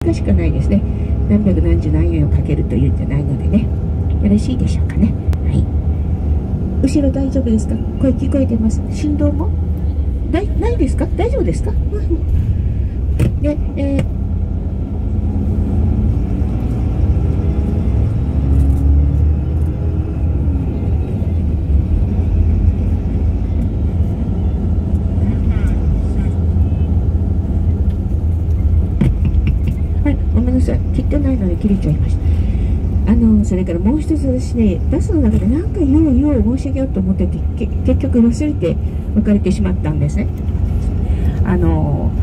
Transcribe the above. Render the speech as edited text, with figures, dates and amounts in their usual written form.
かしかないですね。何百何十何円をかけるというんじゃないのでね。よろしいでしょうかね。はい。後ろ大丈夫ですか？声聞こえてます？振動もないですか？大丈夫ですか？で、はい、ごめんなさい。切ってないのに切れちゃいました。それからもう一つ私ね、バスの中で何回言おう申し上げようと思ってて、結局忘れて別れてしまったんですね。